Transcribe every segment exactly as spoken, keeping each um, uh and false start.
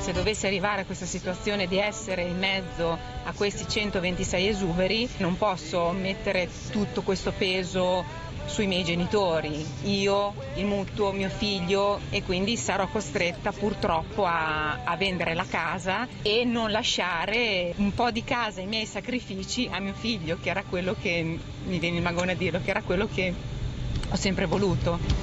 Se dovessi arrivare a questa situazione di essere in mezzo a questi centoventisei esuberi, non posso mettere tutto questo peso sui miei genitori, io, il mutuo, mio figlio, e quindi sarò costretta purtroppo a, a vendere la casa e non lasciare un po' di casa, i miei sacrifici a mio figlio, che era quello che, mi viene il magone a dirlo, che era quello che ho sempre voluto.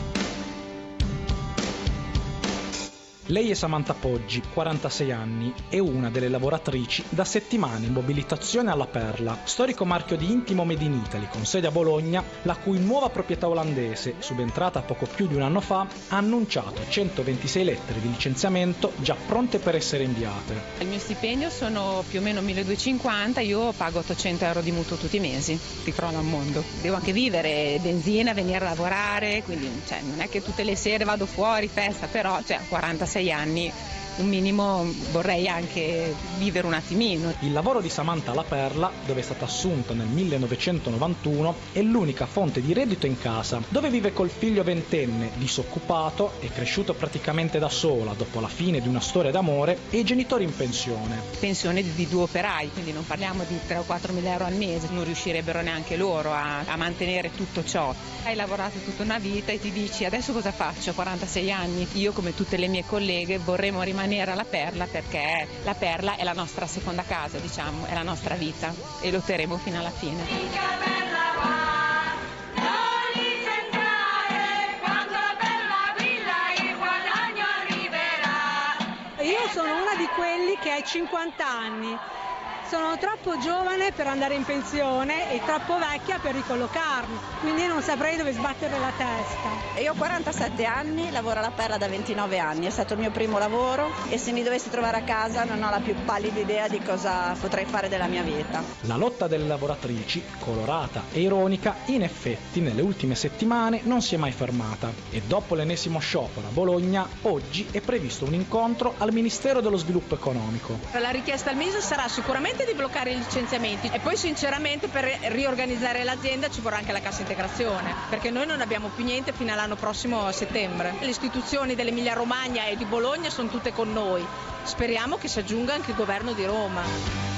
Lei è Samantha Poggi, quarantasei anni, e una delle lavoratrici da settimane in mobilitazione alla Perla, storico marchio di Intimo Made in Italy con sede a Bologna, la cui nuova proprietà olandese, subentrata poco più di un anno fa, ha annunciato centoventisei lettere di licenziamento già pronte per essere inviate. Il mio stipendio sono più o meno milleduecentocinquanta, io pago ottocento euro di mutuo tutti i mesi, ti crolla un mondo. Devo anche vivere, benzina, venire a lavorare, quindi cioè, non è che tutte le sere vado fuori, festa, però cioè, a quarantasei anni un minimo vorrei anche vivere un attimino. Il lavoro di Samantha alla Perla, dove è stata assunta nel millenovecentonovantuno, è l'unica fonte di reddito in casa, dove vive col figlio ventenne, disoccupato e cresciuto praticamente da sola dopo la fine di una storia d'amore, e i genitori in pensione. Pensione di, di due operai, quindi non parliamo di tre o quattro mila euro al mese, non riuscirebbero neanche loro a, a mantenere tutto ciò. Hai lavorato tutta una vita e ti dici adesso cosa faccio a quarantasei anni? Io, come tutte le mie colleghe, vorremmo rimanere alla Perla, perché la Perla è la nostra seconda casa, diciamo, è la nostra vita, e lotteremo fino alla fine. Io sono una di quelli che ha cinquanta anni. Sono troppo giovane per andare in pensione e troppo vecchia per ricollocarmi, quindi non saprei dove sbattere la testa. Io ho quarantasette anni, lavoro alla Perla da ventinove anni, è stato il mio primo lavoro e se mi dovessi trovare a casa non ho la più pallida idea di cosa potrei fare della mia vita. La lotta delle lavoratrici, colorata e ironica, in effetti nelle ultime settimane non si è mai fermata, e dopo l'ennesimo sciopero a Bologna, oggi è previsto un incontro al Ministero dello Sviluppo Economico. La richiesta al M I S sarà sicuramente di bloccare i licenziamenti e poi sinceramente per riorganizzare l'azienda ci vorrà anche la cassa integrazione, perché noi non abbiamo più niente fino all'anno prossimo a settembre. Le istituzioni dell'Emilia Romagna e di Bologna sono tutte con noi, speriamo che si aggiunga anche il governo di Roma.